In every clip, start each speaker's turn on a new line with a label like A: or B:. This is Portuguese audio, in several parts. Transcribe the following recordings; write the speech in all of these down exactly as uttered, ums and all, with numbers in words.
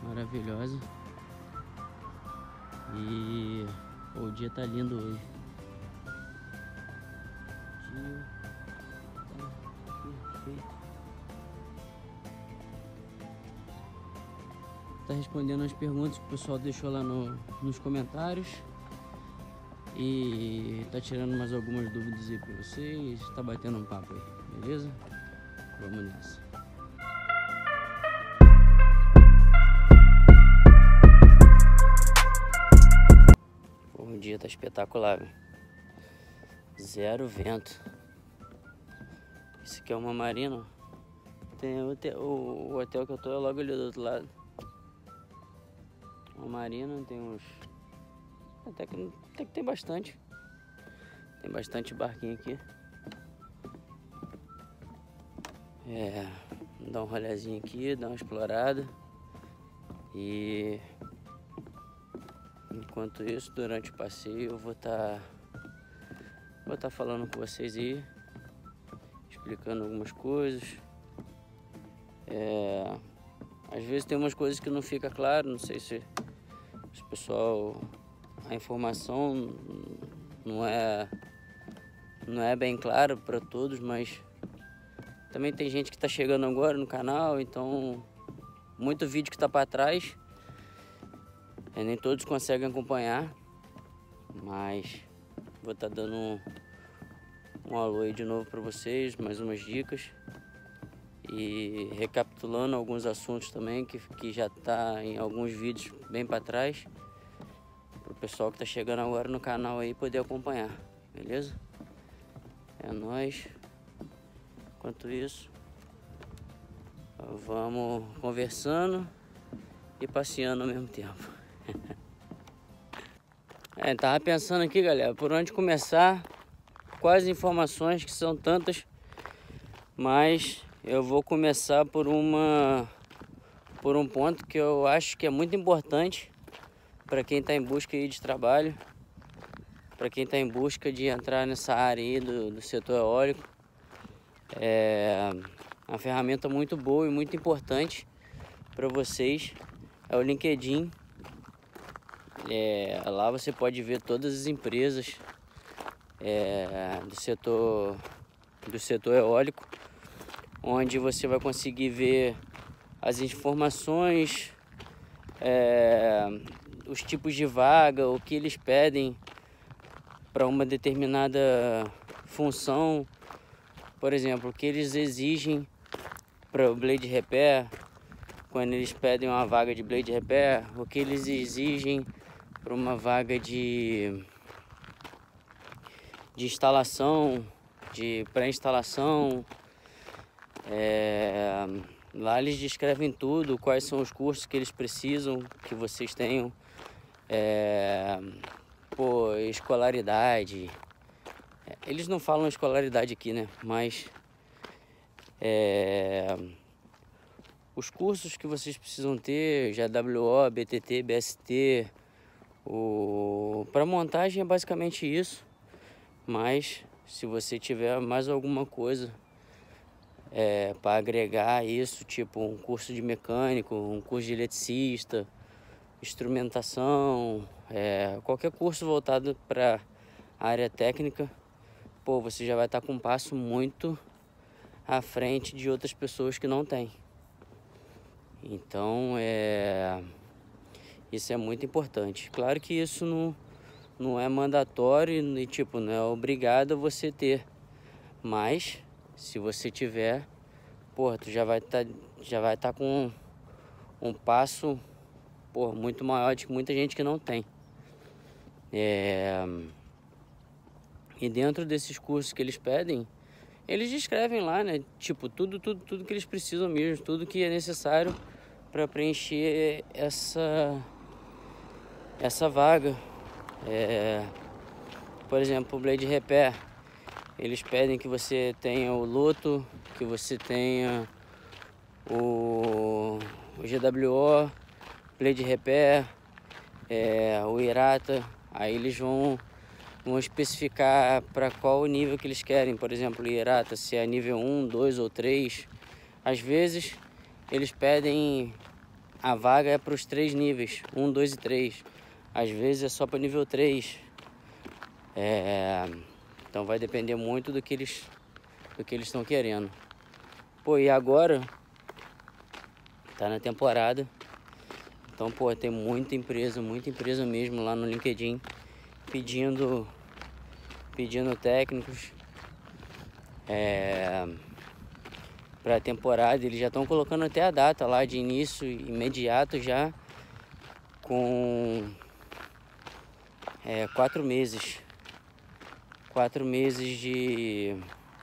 A: maravilhosa. E pô, o dia tá lindo hoje. O dia tá perfeito. Tá respondendo as perguntas que o pessoal deixou lá no, nos comentários. E tá tirando mais algumas dúvidas aí pra vocês. Tá batendo um papo aí, beleza? Vamos nessa. O dia tá espetacular, véio. Zero vento. Isso aqui é uma marina. Tem o hotel, o, o hotel que eu tô é logo ali do outro lado. Uma marina, tem uns... Até que, até que tem bastante. Tem bastante barquinho aqui. É, dá um rolezinho aqui, dá uma explorada. E enquanto isso, durante o passeio, eu vou estar vou estar falando com vocês aí, explicando algumas coisas. É, às vezes tem umas coisas que não fica claro, não sei se, se o pessoal, a informação não é não é bem clara para todos, mas também tem gente que está chegando agora no canal, então muito vídeo que está para trás, é, nem todos conseguem acompanhar, mas vou estar tá dando um, um alô aí de novo para vocês, mais umas dicas e recapitulando alguns assuntos também que, que já está em alguns vídeos bem para trás, para o pessoal que está chegando agora no canal aí poder acompanhar, beleza? É nóis. Enquanto isso, vamos conversando e passeando ao mesmo tempo. É, tava pensando aqui, galera, por onde começar, quais informações que são tantas, mas eu vou começar por uma por um ponto que eu acho que é muito importante para quem está em busca aí de trabalho, para quem está em busca de entrar nessa área aí do, do setor eólico. É uma ferramenta muito boa e muito importante para vocês, é o LinkedIn. É, lá você pode ver todas as empresas é, do setor do setor eólico, onde você vai conseguir ver as informações, é, os tipos de vaga, o que eles pedem para uma determinada função. Por exemplo, o que eles exigem para o blade repair, quando eles pedem uma vaga de blade repair, o que eles exigem para uma vaga de, de instalação, de pré-instalação. É, lá eles descrevem tudo, quais são os cursos que eles precisam que vocês tenham, é, pô, escolaridade. Eles não falam escolaridade aqui, né? Mas é, os cursos que vocês precisam ter, G W O, B T T, B S T, o... para montagem é basicamente isso. Mas se você tiver mais alguma coisa é, para agregar isso, tipo um curso de mecânico, um curso de eletricista, instrumentação, é, qualquer curso voltado para a área técnica, pô, você já vai estar com um passo muito à frente de outras pessoas que não têm. Então, é, isso é muito importante. Claro que isso não, não é mandatório e, tipo, não é obrigado a você ter. Mas, se você tiver, pô, tu já vai estar já vai estar com um, um passo, pô, muito maior de muita gente que não tem. É... E dentro desses cursos que eles pedem, eles descrevem lá, né? Tipo, tudo, tudo, tudo que eles precisam mesmo, tudo que é necessário para preencher essa, essa vaga. É, por exemplo, o blade repair, eles pedem que você tenha o loto, que você tenha o, o G W O, blade repair, é, o IRATA. Aí eles vão vão especificar para qual nível que eles querem. Por exemplo, o IRATA, se é nível um, dois ou três. Às vezes eles pedem a vaga é para os três níveis, um, dois e três. Às vezes é só para nível três. É, então vai depender muito do que eles do que eles estão querendo. Pô, e agora tá na temporada. Então, pô, tem muita empresa, muita empresa mesmo lá no LinkedIn pedindo pedindo técnicos é, para a temporada. Eles já estão colocando até a data lá de início imediato, já com é, quatro meses. Quatro meses de...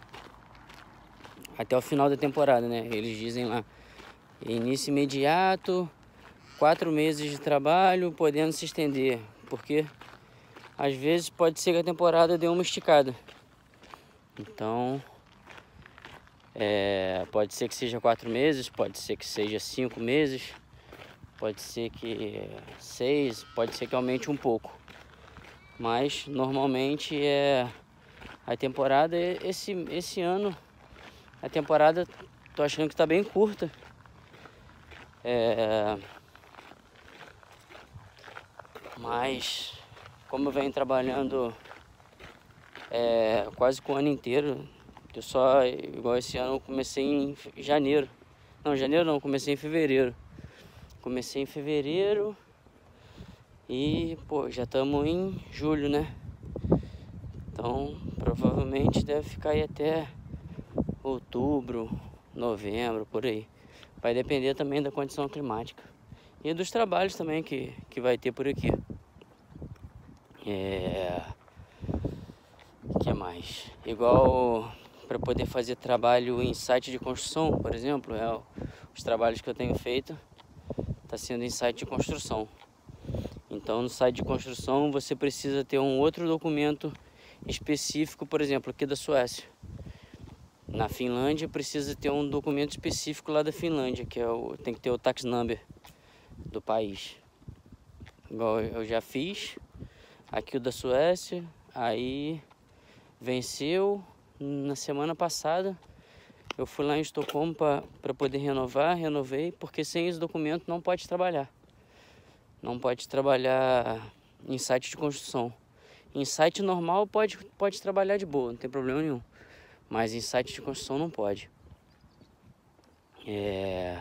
A: até o final da temporada, né? Eles dizem lá, início imediato, quatro meses de trabalho, podendo se estender. Porque às vezes pode ser que a temporada dê uma esticada. Então, é, pode ser que seja quatro meses, pode ser que seja cinco meses, pode ser que seis, pode ser que aumente um pouco. Mas normalmente é a temporada, esse, esse ano, a temporada tô achando que tá bem curta. É, mas como eu venho trabalhando é, quase que o ano inteiro, eu só, igual esse ano, eu comecei em janeiro. Não, janeiro não, comecei em fevereiro. Comecei em fevereiro e, pô, já estamos em julho, né? Então, provavelmente deve ficar aí até outubro, novembro, por aí. Vai depender também da condição climática e dos trabalhos também que, que vai ter por aqui. É... O que mais? Igual para poder fazer trabalho em site de construção, por exemplo, é, os trabalhos que eu tenho feito está sendo em site de construção. Então, no site de construção você precisa ter um outro documento específico, por exemplo, aqui da Suécia. Na Finlândia precisa ter um documento específico lá da Finlândia, que é o, tem que ter o tax number do país. Igual eu já fiz aqui o da Suécia, aí venceu na semana passada. Eu fui lá em Estocolmo para poder renovar, renovei, porque sem esse documento não pode trabalhar. Não pode trabalhar em site de construção. Em site normal pode, pode trabalhar de boa, não tem problema nenhum. Mas em site de construção não pode. É...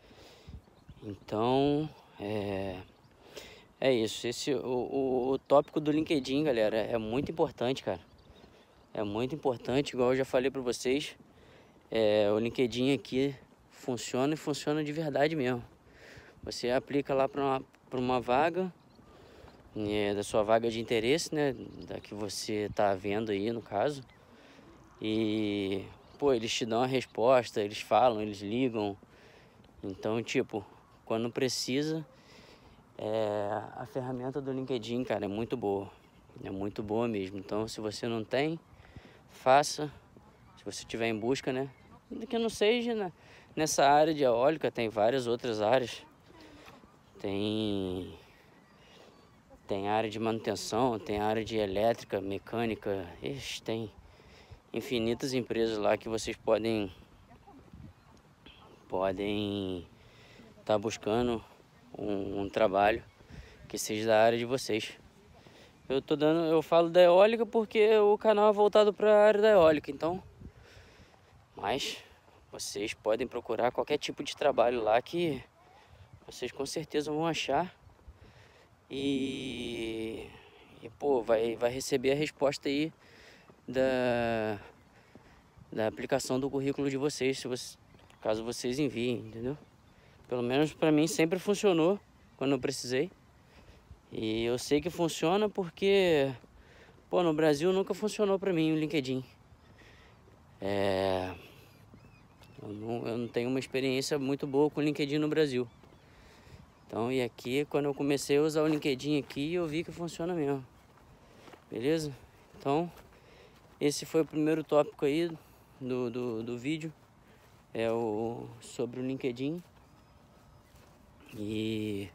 A: Então, é... é isso. Esse, o, o, o tópico do LinkedIn, galera, é muito importante, cara. É muito importante, igual eu já falei para vocês. É, o LinkedIn aqui funciona e funciona de verdade mesmo. Você aplica lá para uma, para uma vaga, é, da sua vaga de interesse, né? Da que você tá vendo aí, no caso. E, pô, eles te dão a resposta, eles falam, eles ligam. Então, tipo, quando precisa, é, a ferramenta do LinkedIn, cara, é muito boa. É muito boa mesmo. Então, se você não tem, faça. Se você estiver em busca, né? Que não seja né? Nessa área de eólica, tem várias outras áreas. Tem... Tem área de manutenção, tem área de elétrica, mecânica. Ixi, tem infinitas empresas lá que vocês podem podem estar tá buscando um, um trabalho que seja da área de vocês. Eu tô dando, eu falo da eólica porque o canal é voltado para a área da eólica, então. Mas vocês podem procurar qualquer tipo de trabalho lá que vocês com certeza vão achar. E, e pô, vai, vai receber a resposta aí da, da aplicação do currículo de vocês, se você, caso vocês enviem, entendeu? Pelo menos para mim sempre funcionou quando eu precisei. E eu sei que funciona porque, pô, no Brasil nunca funcionou para mim o LinkedIn. É, eu, não, eu não tenho uma experiência muito boa com o LinkedIn no Brasil. Então, e aqui, quando eu comecei a usar o LinkedIn aqui, eu vi que funciona mesmo. Beleza? Então, esse foi o primeiro tópico aí do, do, do vídeo. É o sobre o LinkedIn. E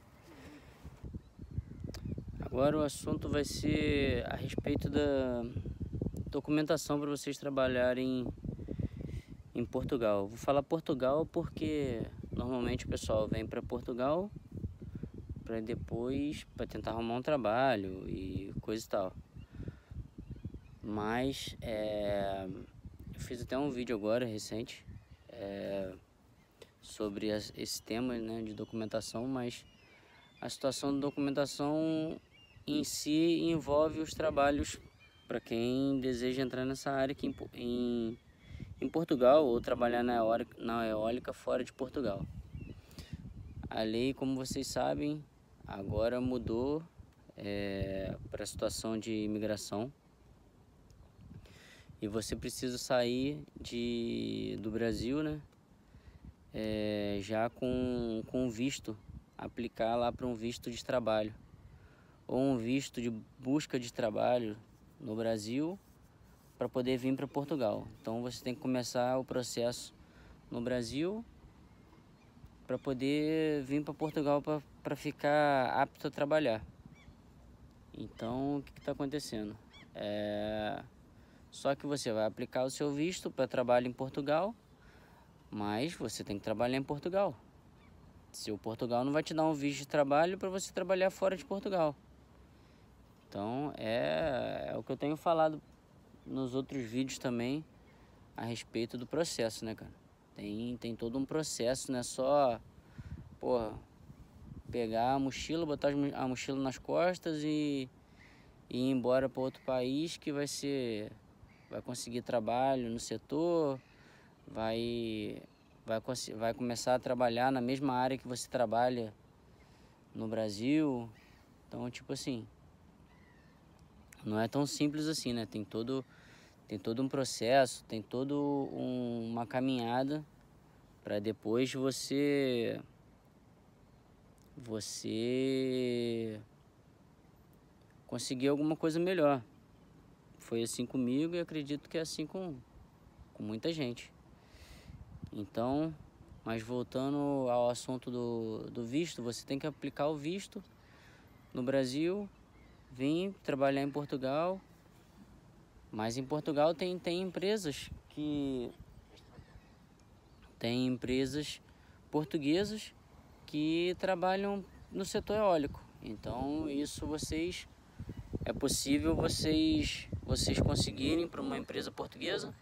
A: agora o assunto vai ser a respeito da documentação para vocês trabalharem em Portugal. Vou falar Portugal porque normalmente o pessoal vem para Portugal para depois para tentar arrumar um trabalho e coisa e tal. Mas é, eu fiz até um vídeo agora recente é, sobre as, esse tema, né, de documentação, mas a situação da documentação em si envolve os trabalhos para quem deseja entrar nessa área aqui em, em, em Portugal ou trabalhar na eólica, na eólica fora de Portugal. A lei, como vocês sabem, agora mudou é, para a situação de imigração e você precisa sair de, do Brasil, né, é, já com, com visto, aplicar lá para um visto de trabalho ou um visto de busca de trabalho no Brasil para poder vir para Portugal. Então você tem que começar o processo no Brasil para poder vir para Portugal para ficar apto a trabalhar. Então o que está acontecendo? É... Só que você vai aplicar o seu visto para trabalho em Portugal, mas você tem que trabalhar em Portugal. Se o Portugal não vai te dar um visto de trabalho para você trabalhar fora de Portugal. Então é, é o que eu tenho falado nos outros vídeos também a respeito do processo, né, cara? Tem, tem todo um processo, não é só, porra, pegar a mochila, botar a mochila nas costas e, e ir embora para outro país que vai ser, vai conseguir trabalho no setor, vai, vai, vai começar a trabalhar na mesma área que você trabalha no Brasil. Então, tipo assim, não é tão simples assim, né? Tem todo, tem todo um processo, tem toda um, uma caminhada para depois você, você conseguir alguma coisa melhor. Foi assim comigo e acredito que é assim com, com muita gente. Então, mas voltando ao assunto do, do visto, você tem que aplicar o visto no Brasil, vim trabalhar em Portugal, mas em Portugal tem, tem empresas que tem empresas portuguesas que trabalham no setor eólico. Então isso vocês é possível vocês vocês conseguirem para uma empresa portuguesa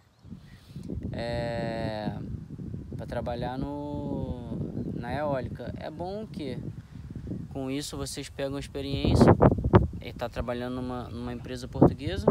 A: é, para trabalhar no na eólica. É bom que com isso vocês pegam experiência. Ele está trabalhando numa, numa empresa portuguesa,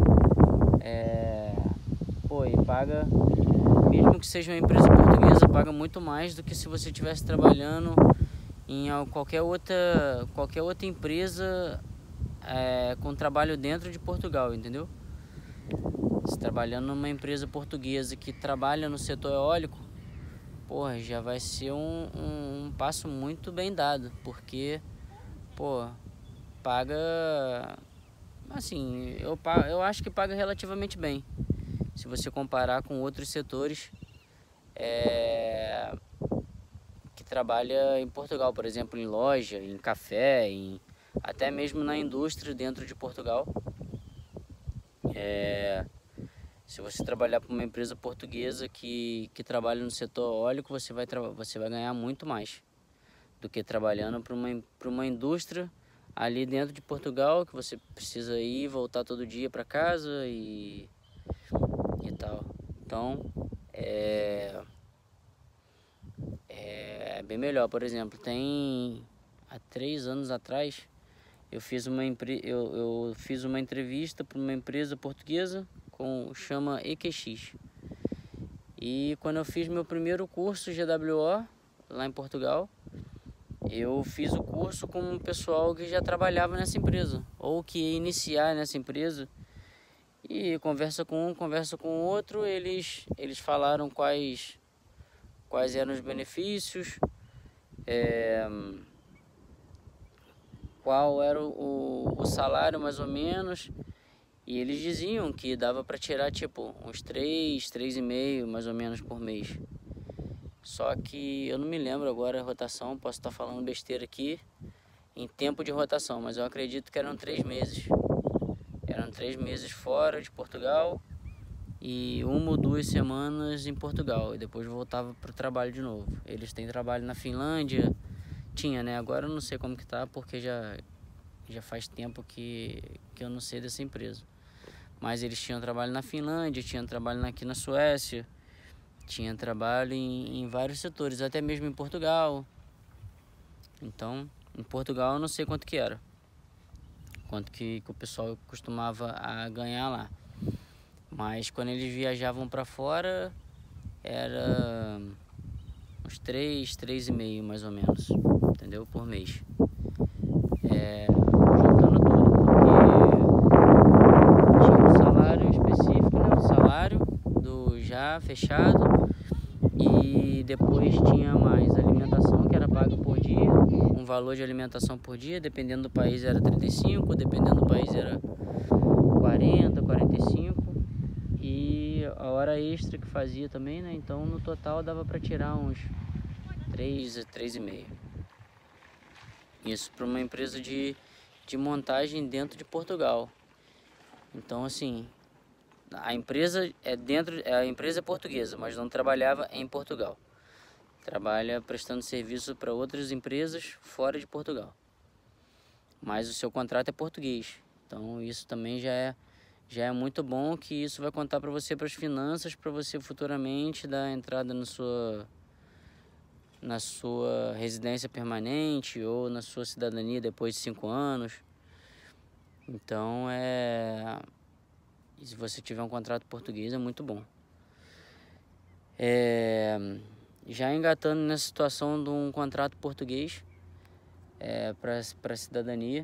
A: é, pô, e paga, mesmo que seja uma empresa portuguesa, paga muito mais do que se você estivesse trabalhando em qualquer outra, qualquer outra empresa é, com trabalho dentro de Portugal, entendeu? Se trabalhando numa empresa portuguesa que trabalha no setor eólico, porra, já vai ser um, um, um passo muito bem dado, porque, pô, paga, assim, eu, eu acho que paga relativamente bem, se você comparar com outros setores é, que trabalha em Portugal, por exemplo, em loja, em café, em, até mesmo na indústria dentro de Portugal. É, se você trabalhar para uma empresa portuguesa que, que trabalha no setor eólico, você vai, você vai ganhar muito mais do que trabalhando para uma, para uma indústria ali dentro de Portugal, que você precisa ir voltar todo dia para casa e, e tal. Então é, é bem melhor. Por exemplo, tem há três anos atrás eu fiz uma, empre, eu, eu fiz uma entrevista para uma empresa portuguesa com chama E Q X. E quando eu fiz meu primeiro curso G W O lá em Portugal, eu fiz o curso com um pessoal que já trabalhava nessa empresa, ou que ia iniciar nessa empresa. E conversa com um, conversa com o outro, eles, eles falaram quais, quais eram os benefícios, é, qual era o, o salário mais ou menos. E eles diziam que dava para tirar tipo uns três, três e meio mais ou menos por mês. Só que eu não me lembro agora a rotação, posso estar falando besteira aqui em tempo de rotação, mas eu acredito que eram três meses. Eram três meses fora de Portugal e uma ou duas semanas em Portugal, e depois voltava para o trabalho de novo. Eles têm trabalho na Finlândia, tinha, né? Agora eu não sei como que tá, porque já, já faz tempo que, que eu não sei dessa empresa. Mas eles tinham trabalho na Finlândia, tinham trabalho aqui na Suécia, tinha trabalho em, em vários setores, até mesmo em Portugal. Então, em Portugal eu não sei quanto que era, quanto que, que o pessoal costumava a ganhar lá. Mas quando eles viajavam para fora, era uns três, três e meio mais ou menos, entendeu? Por mês. É, juntando tudo, porque tinha um salário específico, né? Um salário do já fechado, e depois tinha mais alimentação que era paga por dia, um valor de alimentação por dia, dependendo do país era trinta e cinco, dependendo do país era quarenta, quarenta e cinco, e a hora extra que fazia também, né? Então no total dava para tirar uns três, três e meio. Isso para uma empresa de, de montagem dentro de Portugal. Então assim, a empresa é dentro, a empresa é portuguesa, mas não trabalhava em Portugal. Trabalha prestando serviço para outras empresas fora de Portugal. Mas o seu contrato é português. Então isso também já é já é muito bom, que isso vai contar para você, para as finanças, para você futuramente dar entrada na sua na sua residência permanente ou na sua cidadania depois de cinco anos. Então é, se você tiver um contrato português é muito bom. É, já engatando nessa situação de um contrato português é, para cidadania,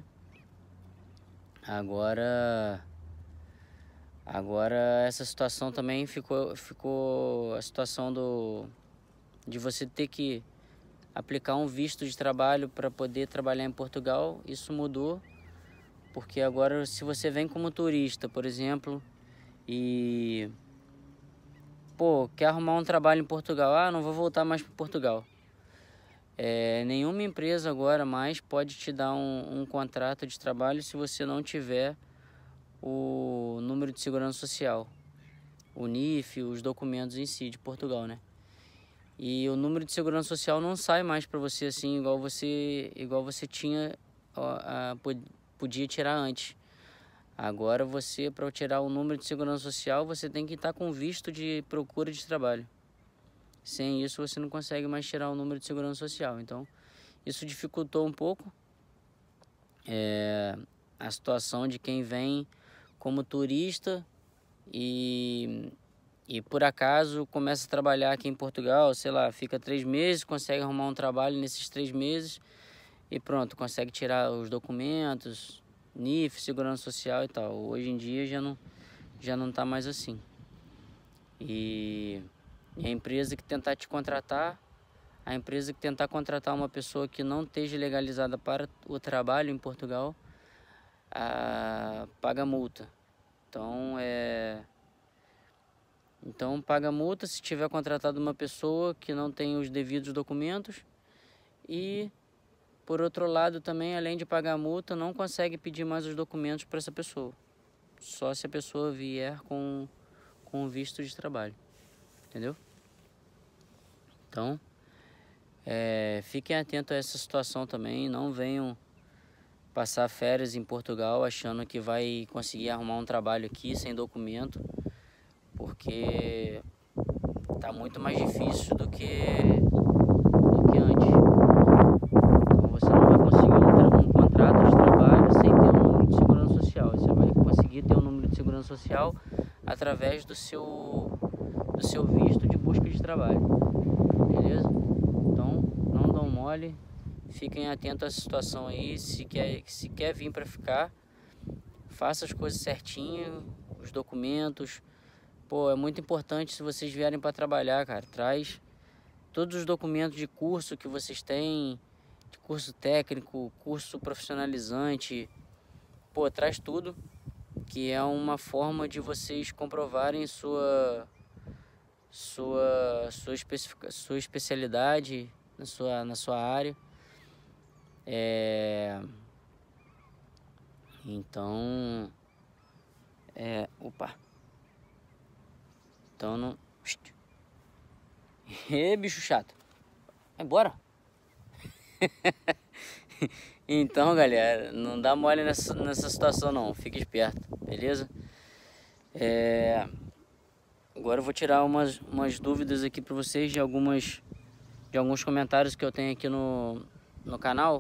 A: agora agora essa situação também ficou ficou a situação do de você ter que aplicar um visto de trabalho para poder trabalhar em Portugal. Isso mudou, porque agora se você vem como turista, por exemplo, e pô, quer arrumar um trabalho em Portugal, ah, não vou voltar mais para Portugal. É, nenhuma empresa agora mais pode te dar um, um contrato de trabalho se você não tiver o número de segurança social, o N I F, os documentos em si de Portugal, né? E o número de segurança social não sai mais para você assim, igual você, igual você tinha, ó, a, podia tirar antes. Agora você, para tirar o número de segurança social, você tem que estar com visto de procura de trabalho. Sem isso você não consegue mais tirar o número de segurança social. Então isso dificultou um pouco é, a situação de quem vem como turista e, e por acaso começa a trabalhar aqui em Portugal, sei lá, fica três meses, consegue arrumar um trabalho nesses três meses e pronto, consegue tirar os documentos, N I F, segurança social e tal. Hoje em dia já não, já não tá mais assim. E, e a empresa que tentar te contratar, a empresa que tentar contratar uma pessoa que não esteja legalizada para o trabalho em Portugal, a, paga multa. Então, é, então paga multa se tiver contratado uma pessoa que não tem os devidos documentos. E, por outro lado, também, além de pagar a multa, não consegue pedir mais os documentos para essa pessoa. Só se a pessoa vier com, com visto de trabalho. Entendeu? Então, é, fiquem atentos a essa situação também. Não venham passar férias em Portugal achando que vai conseguir arrumar um trabalho aqui sem documento, porque tá muito mais difícil do que, do que antes. Então você não vai conseguir um, um contrato de trabalho sem ter um número de segurança social. Você vai conseguir ter um número de segurança social através do seu, do seu visto de busca de trabalho. Beleza? Então não dão mole. Fiquem atentos a essa situação aí. Se quer, se quer vir para ficar, faça as coisas certinho, os documentos. Pô, é muito importante, se vocês vierem para trabalhar, cara, traz todos os documentos de curso que vocês têm, de curso técnico, curso profissionalizante. Pô, traz tudo, que é uma forma de vocês comprovarem sua sua sua, especific, sua especialidade na sua na sua área. É, então, é, opa. Então não... Ê, bicho chato. Vai embora. Então, galera, não dá mole nessa, nessa situação não. Fique esperto, beleza? É... Agora eu vou tirar umas, umas dúvidas aqui para vocês de algumas de alguns comentários que eu tenho aqui no, no canal,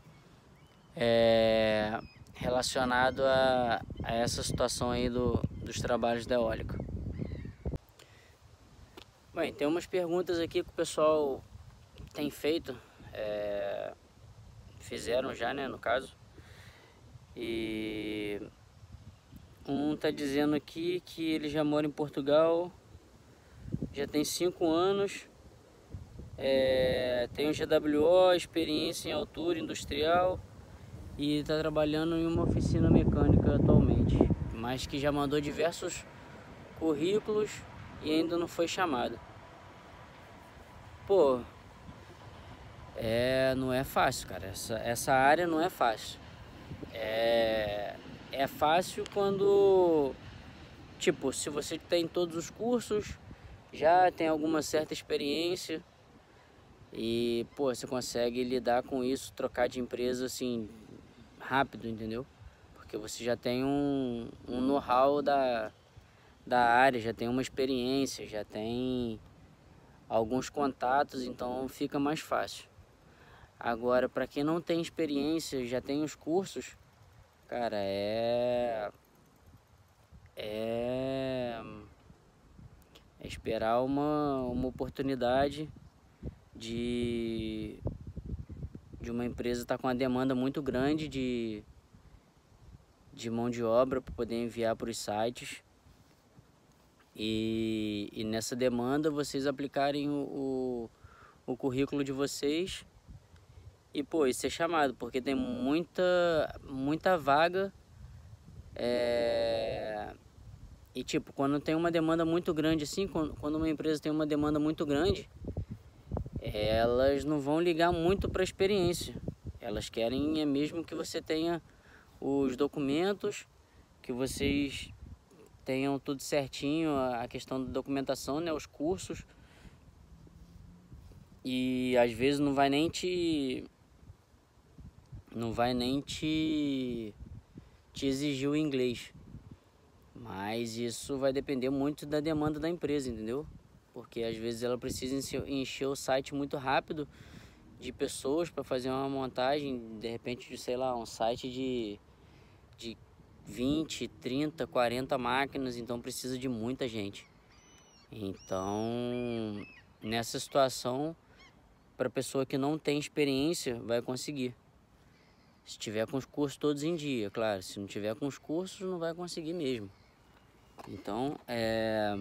A: é, relacionado a, a essa situação aí do, dos trabalhos da eólica. Bem, tem umas perguntas aqui que o pessoal tem feito, é, fizeram já, né, no caso. E um tá dizendo aqui que ele já mora em Portugal, já tem cinco anos, é, tem um G W O, experiência em altura industrial e está trabalhando em uma oficina mecânica atualmente, mas que já mandou diversos currículos e ainda não foi chamado. Pô, é, não é fácil, cara. Essa, essa área não é fácil. É, é fácil quando, tipo, se você tem todos os cursos, já tem alguma certa experiência e, pô, você consegue lidar com isso, trocar de empresa assim rápido, entendeu? Porque você já tem um, um know-how da, da área, já tem uma experiência, já tem alguns contatos, então fica mais fácil. Agora, para quem não tem experiência, já tem os cursos, cara, é é, é esperar uma, uma oportunidade de, de uma empresa estar tá com uma demanda muito grande de, de mão de obra para poder enviar para os sites. E, e nessa demanda vocês aplicarem o, o, o currículo de vocês e, pô, e ser chamado, porque tem muita, muita vaga. É... E tipo, quando tem uma demanda muito grande assim, quando, quando uma empresa tem uma demanda muito grande, elas não vão ligar muito para a experiência. Elas querem é mesmo que você tenha os documentos, que vocês tenham tudo certinho, a questão da documentação, né, os cursos. E às vezes não vai nem te não vai nem te te exigir o inglês. Mas isso vai depender muito da demanda da empresa, entendeu? Porque às vezes ela precisa encher o site muito rápido de pessoas para fazer uma montagem, de repente, de, sei lá, um site de, de vinte, trinta, quarenta máquinas, então precisa de muita gente. Então, nessa situação, para pessoa que não tem experiência, vai conseguir. Se tiver com os cursos todos em dia, claro. Se não tiver com os cursos, não vai conseguir mesmo. Então, é...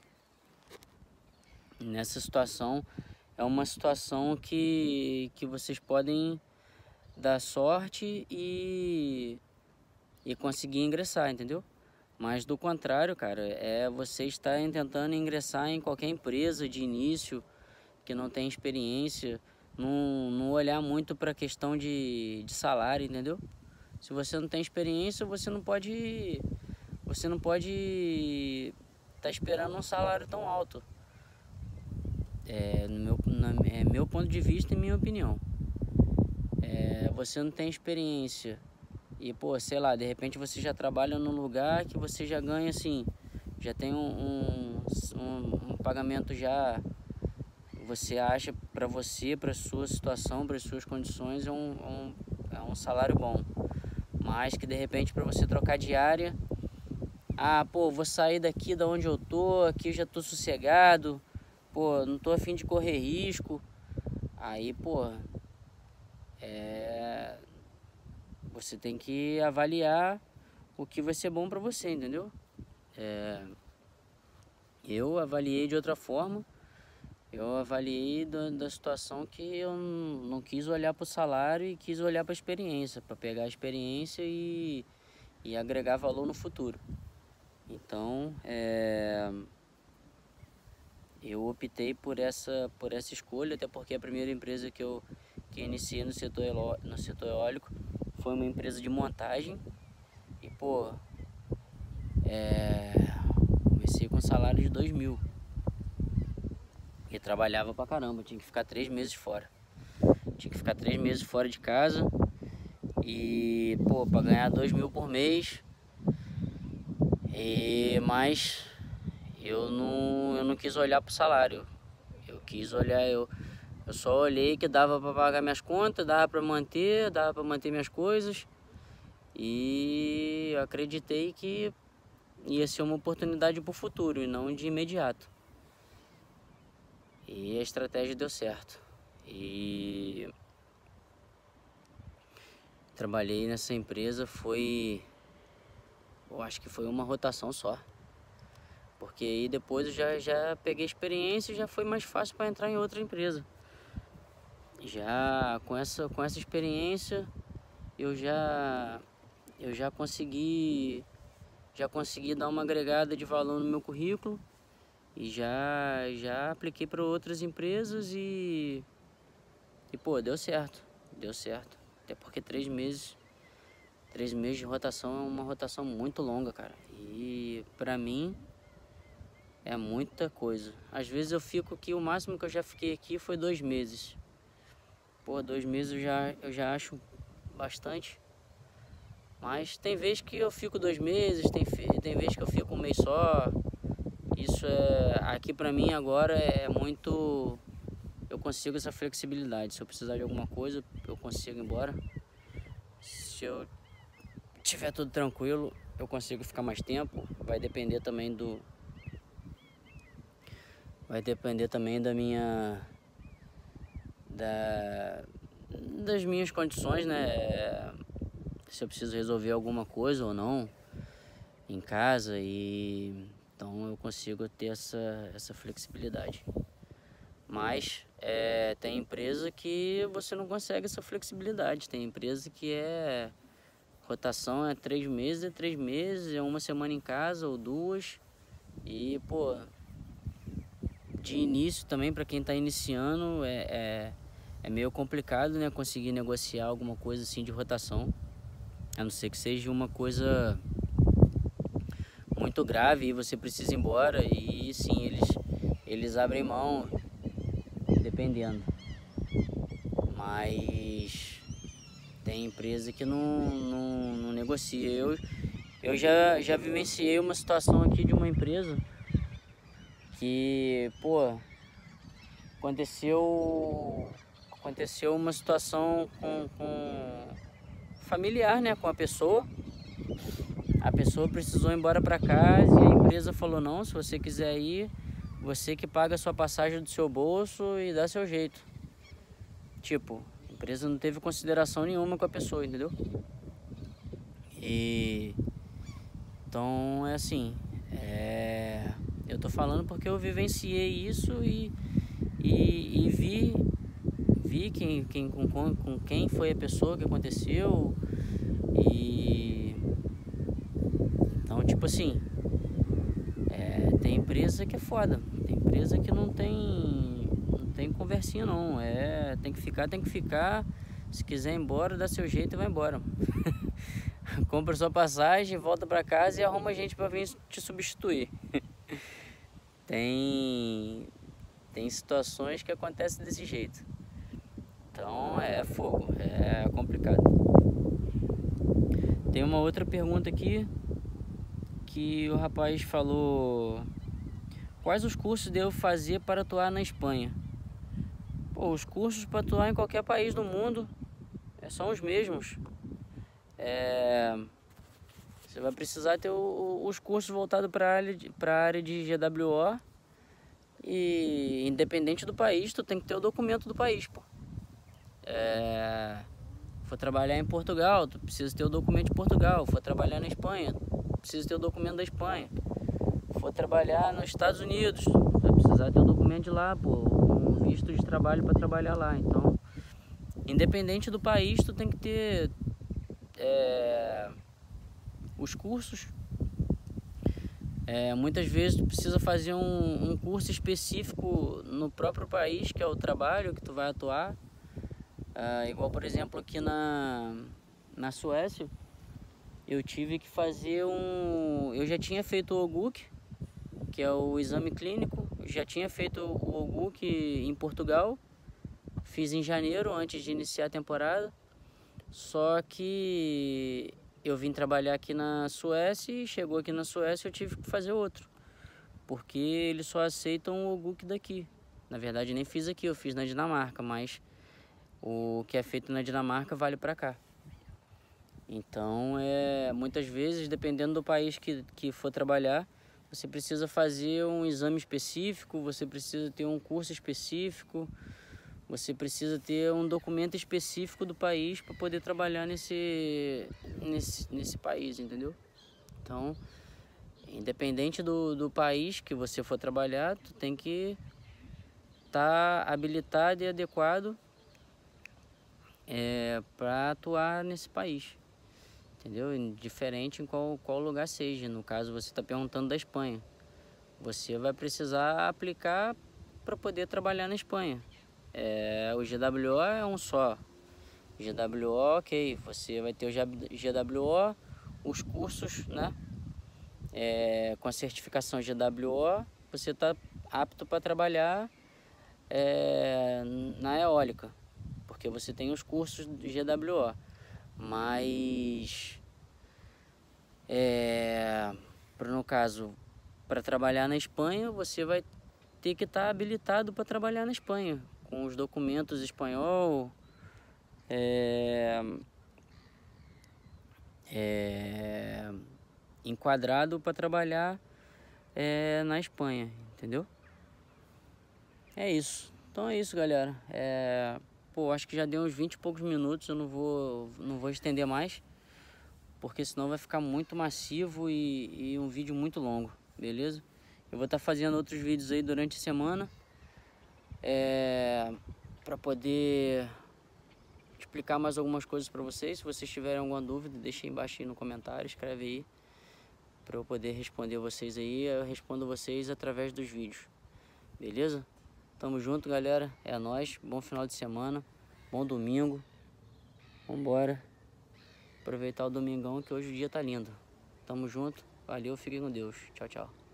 A: nessa situação, é uma situação que, que vocês podem dar sorte e, e conseguir ingressar, entendeu? Mas do contrário, cara, é você estar tentando ingressar em qualquer empresa de início que não tem experiência, não, não olhar muito para a questão de, de salário, entendeu? Se você não tem experiência, você não pode você não pode estar esperando um salário tão alto. É, no meu, na, é meu ponto de vista e minha opinião. É, você não tem experiência e, pô, sei lá, de repente você já trabalha num lugar que você já ganha assim, já tem um, um, um, um pagamento já, você acha para você, para sua situação, para suas condições, é um, um, é um salário bom. Mas que de repente para você trocar de área, ah, pô, vou sair daqui da onde eu tô, aqui eu já tô sossegado, pô, não tô a fim de correr risco. Aí, pô, é... você tem que avaliar o que vai ser bom pra você, entendeu? É... Eu avaliei de outra forma. Eu avaliei da, da situação que eu não, não quis olhar pro salário e quis olhar pra experiência, para pegar a experiência e, e agregar valor no futuro. Então, é... eu optei por essa, por essa escolha, até porque a primeira empresa que eu que iniciei no setor, no setor eólico foi uma empresa de montagem. E, pô, é... comecei com salário de dois mil. E trabalhava pra caramba, tinha que ficar três meses fora. Tinha que ficar três meses fora de casa. E, pô, pra ganhar dois mil por mês. E, mas eu não, eu não quis olhar pro salário. Eu quis olhar, eu, eu só olhei que dava pra pagar minhas contas, dava pra manter, dava pra manter minhas coisas. E eu acreditei que ia ser uma oportunidade pro futuro e não de imediato. E a estratégia deu certo. E trabalhei nessa empresa, foi, eu acho que foi uma rotação só. Porque aí depois eu já, já peguei experiência e já foi mais fácil para entrar em outra empresa. Já com essa, com essa experiência eu já, eu já consegui, já consegui dar uma agregada de valor no meu currículo. E já, já apliquei para outras empresas e, e pô, deu certo, deu certo. Até porque três meses, três meses de rotação é uma rotação muito longa, cara. E pra mim é muita coisa. Às vezes eu fico aqui, o máximo que eu já fiquei aqui foi dois meses. Pô, dois meses eu já, eu já acho bastante. Mas tem vezes que eu fico dois meses, tem, tem vezes que eu fico um mês só. Isso é, aqui pra mim agora é muito, eu consigo essa flexibilidade. Se eu precisar de alguma coisa, eu consigo ir embora. Se eu tiver tudo tranquilo, eu consigo ficar mais tempo. Vai depender também do, vai depender também da minha, da, das minhas condições, né? Se eu preciso resolver alguma coisa ou não em casa e então eu consigo ter essa, essa flexibilidade. Mas é, tem empresa que você não consegue essa flexibilidade. Tem empresa que é rotação é três meses, é três meses, é uma semana em casa ou duas. E pô, de início também para quem está iniciando é, é, é meio complicado, né? Conseguir negociar alguma coisa assim de rotação. A não ser que seja uma coisa muito grave e você precisa ir embora, e sim, eles, eles abrem mão, dependendo. Mas tem empresa que não, não, não negocia. Eu, eu já, já vivenciei uma situação aqui de uma empresa que, pô, aconteceu, aconteceu uma situação com, com familiar, né, com a pessoa. A pessoa precisou ir embora para casa e a empresa falou, não, se você quiser ir, você que paga a sua passagem do seu bolso e dá seu jeito. Tipo, a empresa não teve consideração nenhuma com a pessoa, entendeu? E então é assim, é, eu tô falando porque eu vivenciei isso e, e, e vi, vi quem, quem, com, com quem foi a pessoa que aconteceu. E então, tipo assim, é, tem empresa que é foda, tem empresa que não tem, não tem conversinha não, é, tem que ficar, tem que ficar, se quiser ir embora, dá seu jeito e vai embora. Compra sua passagem, volta pra casa e arruma gente pra vir te substituir. Tem, tem situações que acontecem desse jeito, então é fogo, é complicado. Tem uma outra pergunta aqui, que o rapaz falou: quais os cursos devo fazer para atuar na Espanha? Pô, os cursos para atuar em qualquer país do mundo são os mesmos. É, você vai precisar ter o, o, os cursos voltados para a área, área de G W O. E independente do país, tu tem que ter o documento do país, pô. É, for trabalhar em Portugal, tu precisa ter o documento de Portugal. For trabalhar na Espanha, precisa ter o documento da Espanha. For trabalhar nos Estados Unidos, vai precisar ter o documento de lá, pô, um visto de trabalho para trabalhar lá. Então, independente do país, tu tem que ter é, os cursos. É, muitas vezes tu precisa fazer um, um curso específico no próprio país, que é o trabalho que tu vai atuar. É, igual, por exemplo, aqui na, na Suécia, eu tive que fazer um... Eu já tinha feito o O G U C, que é o exame clínico. Eu já tinha feito o Oguk em Portugal, fiz em janeiro antes de iniciar a temporada, só que eu vim trabalhar aqui na Suécia e chegou aqui na Suécia eu tive que fazer outro, porque eles só aceitam o Oguk daqui. Na verdade nem fiz aqui, eu fiz na Dinamarca, mas o que é feito na Dinamarca vale para cá. Então, é, muitas vezes, dependendo do país que, que for trabalhar, você precisa fazer um exame específico, você precisa ter um curso específico, você precisa ter um documento específico do país para poder trabalhar nesse, nesse, nesse país, entendeu? Então, independente do, do país que você for trabalhar, tu tem que estar tá habilitado e adequado é, para atuar nesse país. Entendeu? Indiferente em qual, qual lugar seja. No caso, você está perguntando da Espanha. Você vai precisar aplicar para poder trabalhar na Espanha. É, o G W O é um só. O G W O, ok. Você vai ter o G W O, os cursos, né? É, com a certificação G W O, você está apto para trabalhar é, na eólica. Porque você tem os cursos do G W O. Mas, é, no caso, para trabalhar na Espanha, você vai ter que estar habilitado para trabalhar na Espanha, com os documentos espanhol, é, é, enquadrado para trabalhar é, na Espanha, entendeu? É isso. Então é isso, galera. É, pô, acho que já deu uns vinte e poucos minutos, eu não vou, não vou estender mais, porque senão vai ficar muito massivo e, e um vídeo muito longo, beleza? Eu vou estar fazendo outros vídeos aí durante a semana, é, para poder explicar mais algumas coisas para vocês. Se vocês tiverem alguma dúvida, deixa aí embaixo aí no comentário, escreve aí, para eu poder responder vocês aí. Eu respondo vocês através dos vídeos, beleza? Tamo junto, galera, é nóis, bom final de semana, bom domingo, vambora. Aproveitar o domingão que hoje o dia tá lindo. Tamo junto, valeu, fiquem com Deus. Tchau, tchau.